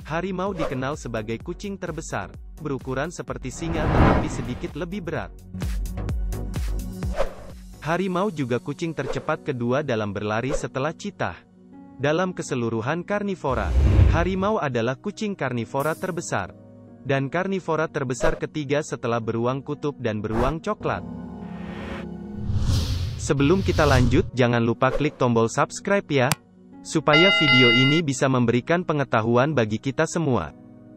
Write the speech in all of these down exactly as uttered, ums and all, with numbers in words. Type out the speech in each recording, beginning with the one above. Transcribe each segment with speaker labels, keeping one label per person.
Speaker 1: Harimau dikenal sebagai kucing terbesar, berukuran seperti singa tetapi sedikit lebih berat. Harimau juga kucing tercepat kedua dalam berlari setelah cheetah. Dalam keseluruhan karnivora, harimau adalah kucing karnivora terbesar, dan karnivora terbesar ketiga setelah beruang kutub dan beruang coklat. Sebelum kita lanjut, jangan lupa klik tombol subscribe ya, supaya video ini bisa memberikan pengetahuan bagi kita semua.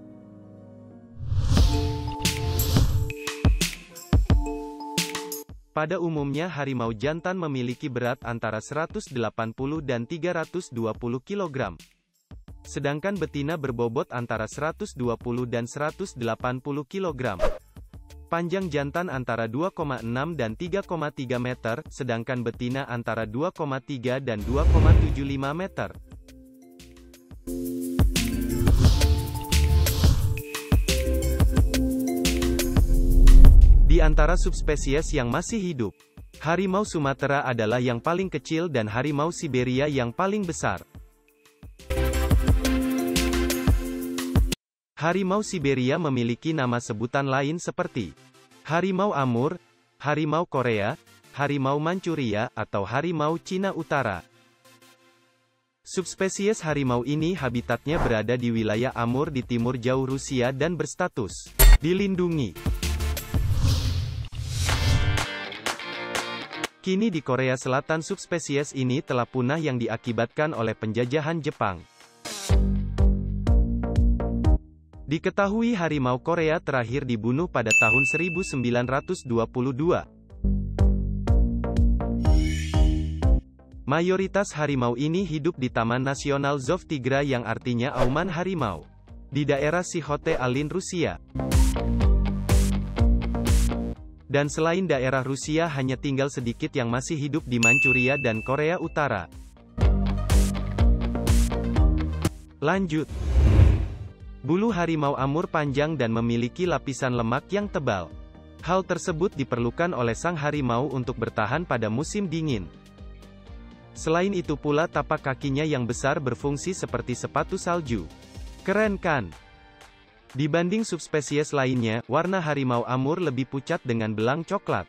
Speaker 1: Pada umumnya harimau jantan memiliki berat antara seratus delapan puluh dan tiga ratus dua puluh kilogram. Sedangkan betina berbobot antara seratus dua puluh dan seratus delapan puluh kilogram. Panjang jantan antara dua koma enam dan tiga koma tiga meter, sedangkan betina antara dua koma tiga dan dua koma tujuh lima meter. Di antara subspesies yang masih hidup, harimau Sumatera adalah yang paling kecil dan harimau Siberia yang paling besar. Harimau Siberia memiliki nama sebutan lain seperti harimau Amur, harimau Korea, harimau Manchuria, atau harimau Cina Utara. Subspesies harimau ini habitatnya berada di wilayah Amur di timur jauh Rusia dan berstatus dilindungi. Kini di Korea Selatan subspesies ini telah punah yang diakibatkan oleh penjajahan Jepang. Diketahui harimau Korea terakhir dibunuh pada tahun seribu sembilan ratus dua puluh dua. Mayoritas harimau ini hidup di Taman Nasional Zov-Tigra yang artinya auman harimau, di daerah Sikhote-Alin, Rusia. Dan selain daerah Rusia hanya tinggal sedikit yang masih hidup di Manchuria dan Korea Utara. Lanjut. Bulu harimau Amur panjang dan memiliki lapisan lemak yang tebal. Hal tersebut diperlukan oleh sang harimau untuk bertahan pada musim dingin. Selain itu pula tapak kakinya yang besar berfungsi seperti sepatu salju. Keren kan? Dibanding subspesies lainnya, warna harimau Amur lebih pucat dengan belang coklat.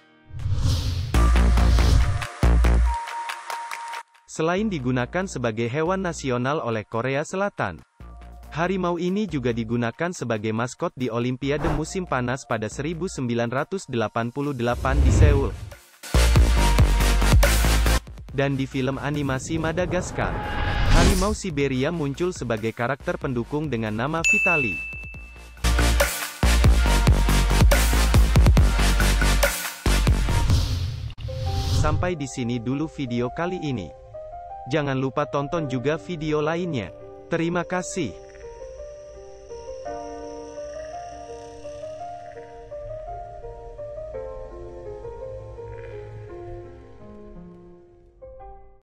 Speaker 1: Selain digunakan sebagai hewan nasional oleh Korea Selatan, harimau ini juga digunakan sebagai maskot di Olimpiade musim panas pada seribu sembilan ratus delapan puluh delapan di Seoul. Dan di film animasi Madagaskar, harimau Siberia muncul sebagai karakter pendukung dengan nama Vitali. Sampai di sini dulu video kali ini. Jangan lupa tonton juga video lainnya. Terima kasih.